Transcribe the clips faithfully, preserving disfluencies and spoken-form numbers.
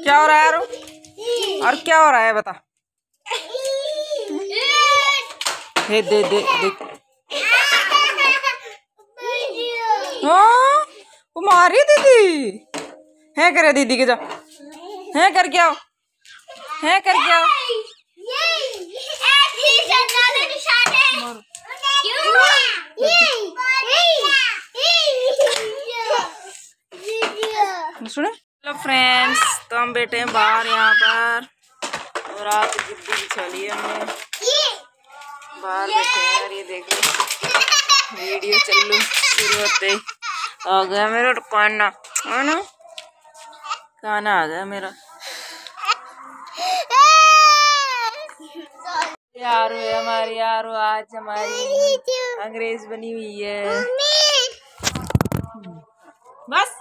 क्या हो रहा है यार? और क्या हो रहा है बता। हे दे दे देख। हाँ वो मारी दीदी है करे दीदी के जा है कर क्या है कर क्या सुने। हेलो फ्रेंड्स, तो हम बैठे हैं बाहर यहाँ पर और आप गुड्डी बिछा ली हमने बाहर बैठे हैं। और ये देखो वीडियो चल शुरू होते आ गया मेरा काना है ना, काना आ गया मेरा। यारो है हमारी, यारो आज हमारी अंग्रेज बनी हुई है बस।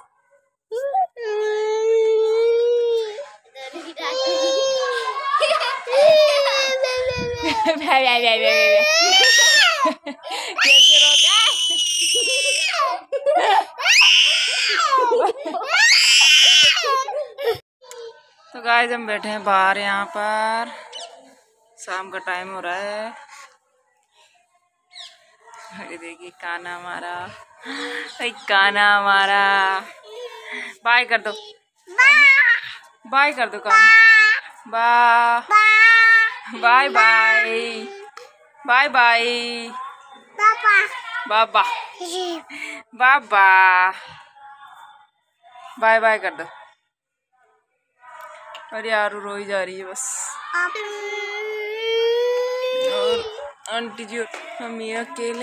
कैसे रोता है? तो गाइस हम बैठे हैं बाहर यहाँ पर, शाम का टाइम हो रहा है। अरे देखिए काना हमारा, काना हमारा बाय कर दो, बाय कर दो Kana, bye bye bye bye bye बाबा बाबा बाय बाय कर दो। और यार रोई जा रही है बस। और आंटी जी मम्मी अकेले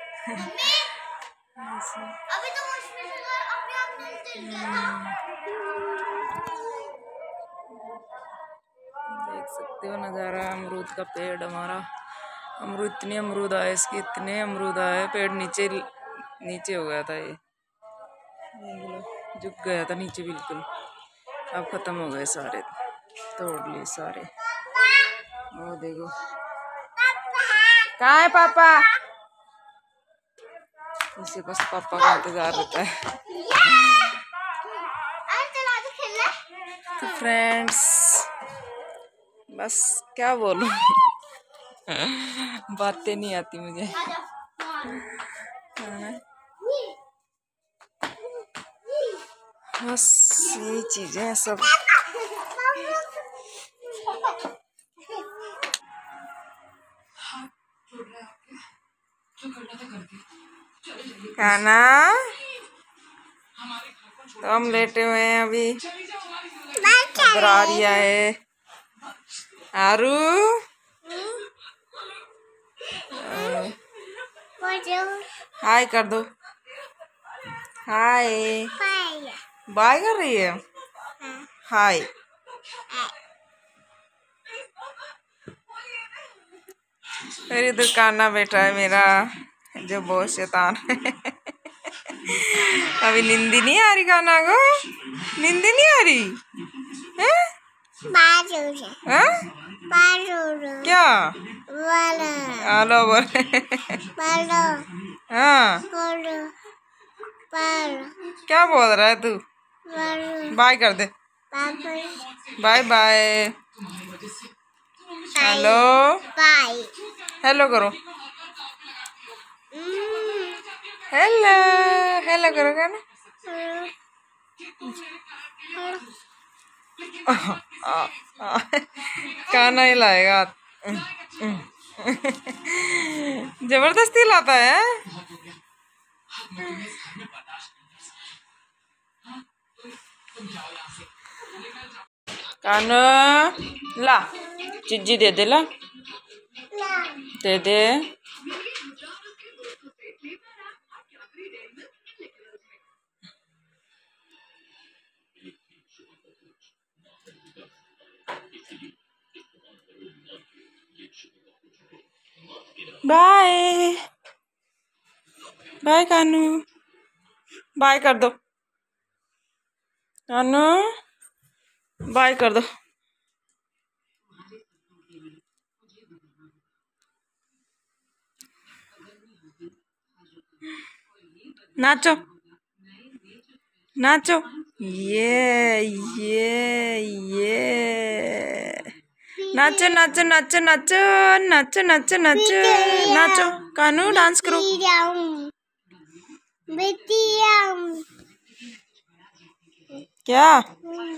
देख सकते हो नज़ारा। अमरूद का पेड़ हमारा, अमरूद इतने अमरूद आए इसके, इतने अमरूद आए। पेड़ नीचे नीचे हो गया था, ये झुक गया था नीचे बिल्कुल। अब खत्म हो गए सारे, तोड़ लिए सारे। वो देखो कहाँ है पापा, इसे बस पापा का इंतजार रहता है। तो फ्रेंड्स बस क्या बोलूं बातें नहीं आती मुझे। बस यही चीजें हैं सब। खाना तो हम लेटे हुए हैं अभी। बरारिया है आरू, हाय कर दो, हाय बाय कर रही है, हाय। फिर इधर काना बैठा है मेरा जो बहुत शैतान है। अभी नींद नहीं आ रही काना को, नींद नहीं आ रही है? है? क्या हेलो बोल हाँ क्या बोल रहा है तू? बाय कर दे, बाय बाय, हेलो हेलो करो, हेलो हेलो करो क्या ना। काना ही लाएगा, जबरदस्ती लाता है। काना ला चिज्जी दे दे, ला दे दे। बाय बाय कानू, बाय कर दो कानू, बाय कर दो। नाचो नाचो ये ये ये नाचो नाचो नाचो नाचो नाचो नाचो नाचो नाचो कानू डांस करो। क्या